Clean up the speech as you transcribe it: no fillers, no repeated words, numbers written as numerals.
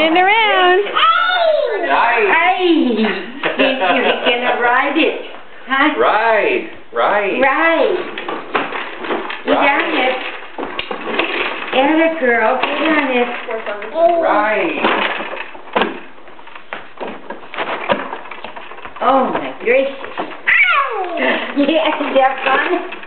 Spinning around. Nice. Hey! You're gonna ride it. Huh? Ride. Right. Get on it. Atta girl, get on it. Right. Oh my gracious. Yeah, is that fun?